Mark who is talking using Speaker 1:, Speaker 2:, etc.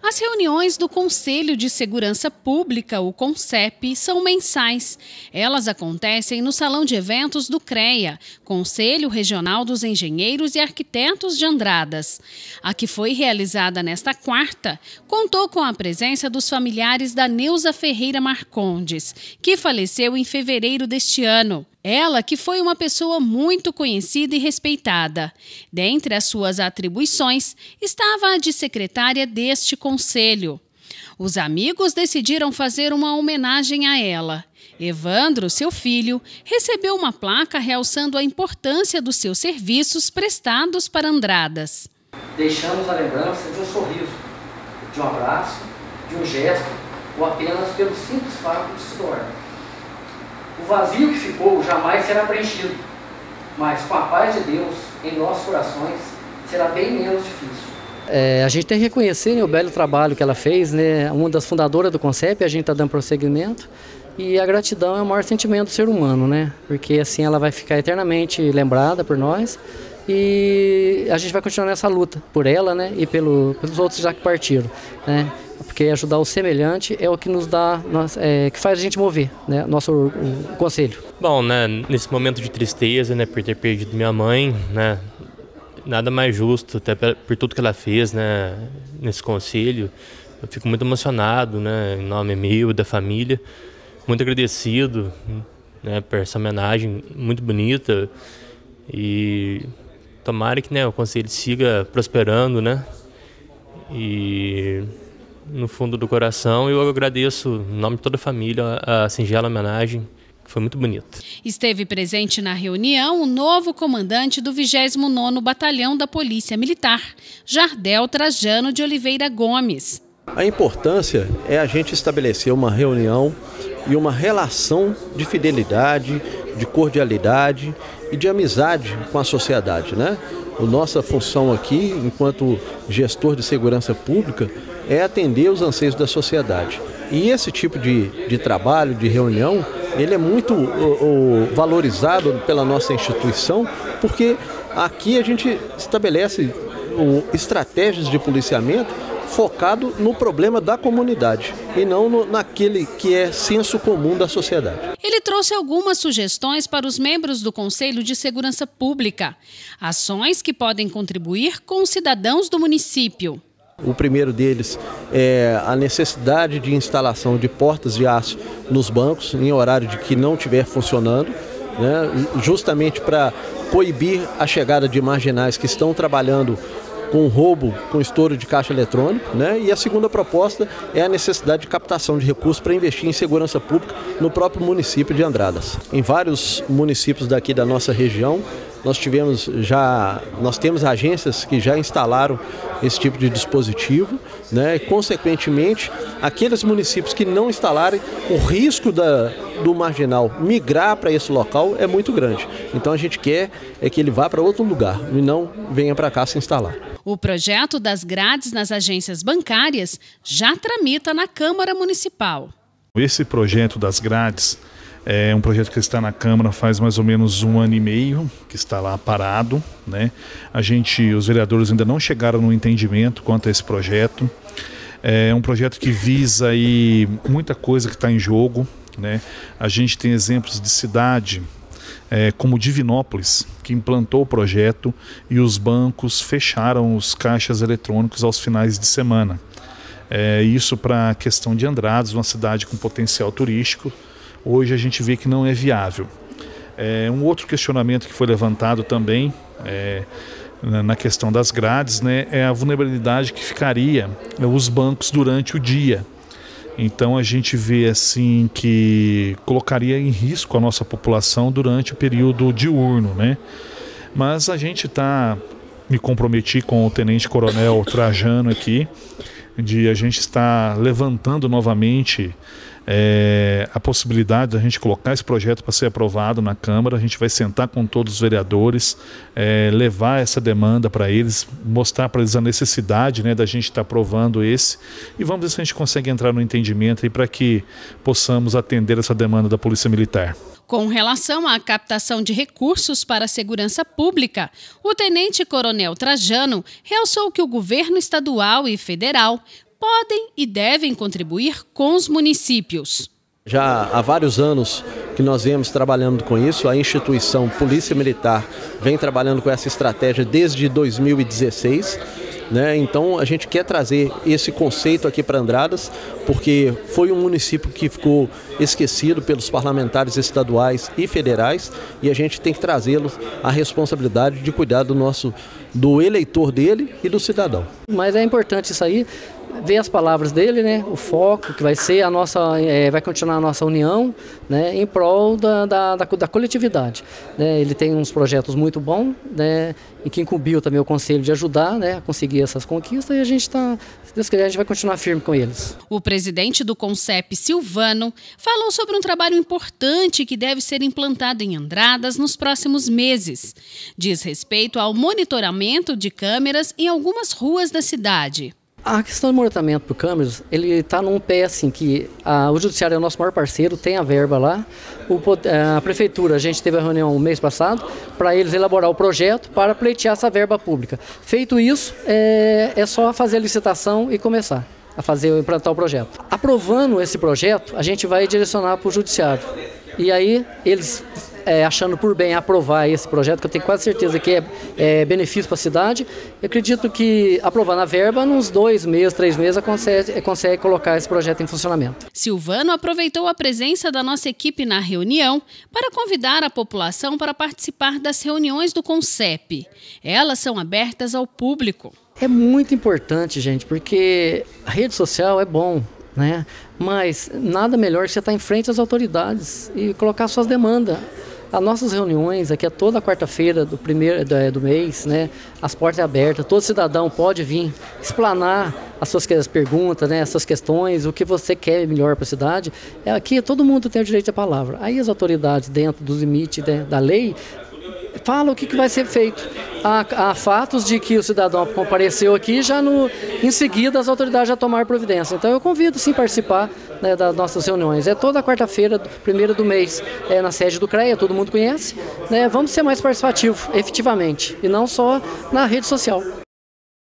Speaker 1: As reuniões do Conselho de Segurança Pública, o CONSEP, são mensais. Elas acontecem no Salão de Eventos do CREA, Conselho Regional dos Engenheiros e Arquitetos de Andradas. A que foi realizada nesta quarta contou com a presença dos familiares da Neuza Ferreira Marcondes, que faleceu em fevereiro deste ano. Ela que foi uma pessoa muito conhecida e respeitada. Dentre as suas atribuições, estava a de secretária deste conselho. Os amigos decidiram fazer uma homenagem a ela. Evandro, seu filho, recebeu uma placa realçando a importância dos seus serviços prestados para Andradas.
Speaker 2: Deixamos a lembrança de um sorriso, de um abraço, de um gesto, ou apenas pelo simples fato de se doar. O vazio que ficou jamais será preenchido, mas com a paz de Deus em nossos corações será bem menos difícil.
Speaker 3: A gente tem que reconhecer, né, o belo trabalho que ela fez, né, uma das fundadoras do CONSEP, a gente está dando prosseguimento, e a gratidão é o maior sentimento do ser humano, né, porque assim ela vai ficar eternamente lembrada por nós e a gente vai continuar nessa luta por ela, né, e pelos outros já que partiram, né. Porque ajudar o semelhante é o que nos dá, que faz a gente mover, né, o conselho.
Speaker 4: Bom, né, nesse momento de tristeza, né, por ter perdido minha mãe, né, nada mais justo, até por tudo que ela fez, né, nesse conselho. Eu fico muito emocionado, né, em nome meu e da família, muito agradecido, né, por essa homenagem muito bonita e tomara que, né, o conselho siga prosperando, né, e no fundo do coração eu agradeço, em nome de toda a família, a singela homenagem, que foi muito bonita.
Speaker 1: Esteve presente na reunião o novo comandante do 29º Batalhão da Polícia Militar, Jardel Trajano de Oliveira Gomes.
Speaker 5: A importância é a gente estabelecer uma reunião e uma relação de fidelidade, de cordialidade e de amizade com a sociedade, né? A nossa função aqui, enquanto gestor de segurança pública, é atender os anseios da sociedade. E esse tipo de trabalho, de reunião, ele é muito valorizado pela nossa instituição, porque aqui a gente estabelece estratégias de policiamento focado no problema da comunidade e não naquele que é senso comum da sociedade.
Speaker 1: Ele trouxe algumas sugestões para os membros do Conselho de Segurança Pública, ações que podem contribuir com os cidadãos do município.
Speaker 5: O primeiro deles é a necessidade de instalação de portas de aço nos bancos em horário de que não estiver funcionando, né, justamente para coibir a chegada de marginais que estão trabalhando com roubo, com estouro de caixa eletrônico, né? E a segunda proposta é a necessidade de captação de recursos para investir em segurança pública no próprio município de Andradas. Em vários municípios daqui da nossa região, nós temos agências que já instalaram esse tipo de dispositivo, né? E, consequentemente, aqueles municípios que não instalarem, o risco do marginal migrar para esse local é muito grande. Então a gente quer que ele vá para outro lugar e não venha para cá se instalar.
Speaker 1: O projeto das grades nas agências bancárias já tramita na Câmara Municipal.
Speaker 6: Esse projeto das grades é um projeto que está na Câmara faz mais ou menos 1 ano e meio, que está lá parado, né? Os vereadores ainda não chegaram no entendimento quanto a esse projeto. É um projeto que visa aí muita coisa que está em jogo, né? A gente tem exemplos de cidade como Divinópolis, que implantou o projeto e os bancos fecharam os caixas eletrônicos aos finais de semana. Isso para a questão de Andradas, uma cidade com potencial turístico. Hoje a gente vê que não é viável. Um outro questionamento que foi levantado também na questão das grades, né, é a vulnerabilidade que ficaria os bancos durante o dia. Então a gente vê assim que colocaria em risco a nossa população durante o período diurno, né? Mas a gente me comprometi com o Tenente Coronel Trajano aqui, de a gente estar levantando novamente a possibilidade de a gente colocar esse projeto para ser aprovado na Câmara. A gente vai sentar com todos os vereadores, levar essa demanda para eles, mostrar para eles a necessidade, né, da gente estar aprovando esse, e vamos ver se a gente consegue entrar no entendimento para que possamos atender essa demanda da Polícia Militar.
Speaker 1: Com relação à captação de recursos para a segurança pública, o Tenente Coronel Trajano realçou que o governo estadual e federal podem e devem contribuir com os municípios.
Speaker 5: Já há vários anos que nós viemos trabalhando com isso, a instituição Polícia Militar vem trabalhando com essa estratégia desde 2016. Então a gente quer trazer esse conceito aqui para Andradas, porque foi um município que ficou esquecido pelos parlamentares estaduais e federais, e a gente tem que trazê-los a responsabilidade de cuidar do eleitor dele e do cidadão.
Speaker 3: Mas é importante isso aí, ver as palavras dele, o foco que vai ser vai continuar a nossa união, em prol da coletividade. Ele tem uns projetos muito bons, e que incumbiu também o Conselho de ajudar, a conseguir essas conquistas, e a gente se Deus quiser, a gente vai continuar firme com eles.
Speaker 1: O presidente do CONCEP, Silvano, falou sobre um trabalho importante que deve ser implantado em Andradas nos próximos meses. Diz respeito ao monitoramento de câmeras em algumas ruas da cidade.
Speaker 3: A questão do monitoramento por câmeras, ele está num pé assim, que o Judiciário é o nosso maior parceiro, tem a verba lá. A Prefeitura, a gente teve a reunião no mês passado, para eles elaborar o projeto para pleitear essa verba pública. Feito isso, é só fazer a licitação e começar a implantar o projeto. Aprovando esse projeto, a gente vai direcionar para o Judiciário. E aí, eles... achando por bem aprovar esse projeto, que eu tenho quase certeza que é benefício para a cidade, eu acredito que aprovando a verba, nos 2 meses, 3 meses, consegue colocar esse projeto em funcionamento.
Speaker 1: Silvano aproveitou a presença da nossa equipe na reunião para convidar a população para participar das reuniões do CONCEP. Elas são abertas ao público.
Speaker 3: É muito importante, gente, porque a rede social é bom, mas nada melhor que você estar em frente às autoridades e colocar suas demandas. As nossas reuniões aqui é toda quarta-feira do mês, as portas abertas, todo cidadão pode vir explanar as suas perguntas, as suas questões, o que você quer melhor para a cidade. Aqui todo mundo tem o direito à palavra. Aí as autoridades, dentro dos limites da lei, falam o que vai ser feito. Há fatos de que o cidadão compareceu aqui, em seguida as autoridades já tomaram providência. Então eu convido sim a participar das nossas reuniões. É toda quarta-feira, primeira do mês, na sede do CREA, todo mundo conhece. Vamos ser mais participativos, efetivamente, e não só na rede social.